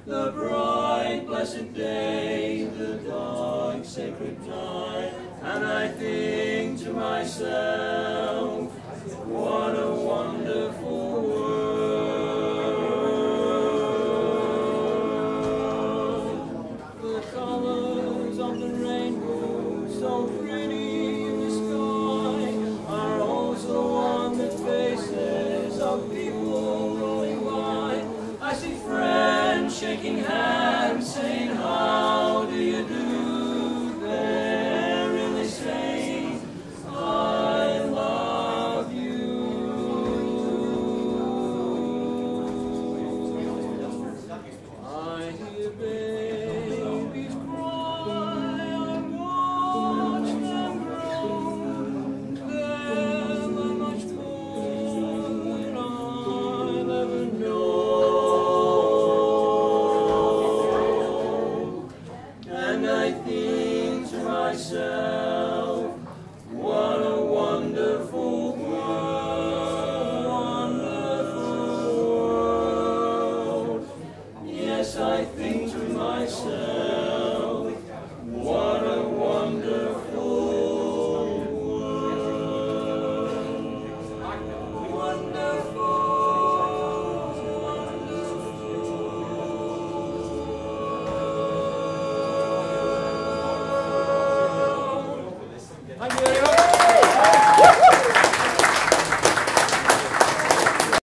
the bright blessed day, the dark sacred night, and I think to myself, what a wonderful world. The colors of the rainbow, so pretty in the sky, are also on the faces of people rolling by. I see friends shaking hands, saying, how do you do? They're really saying, I love you. I hear babies cry, I watch them grow. They're much more than I'll ever know. And I think to myself, what a wonderful world. Yes, I think to myself,